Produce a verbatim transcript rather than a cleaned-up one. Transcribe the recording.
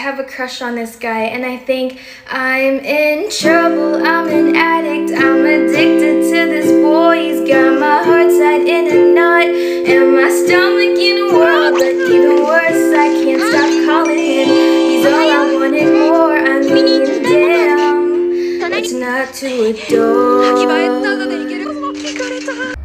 have a crush on this guy, and I think I'm in trouble, I'm an addict, I'm addicted to this boy. He's got my heart tied in a knot, and my stomach in a whirl. But even worse, I can't stop calling him. He's all I wanted more, I mean, damn, what's not to adore?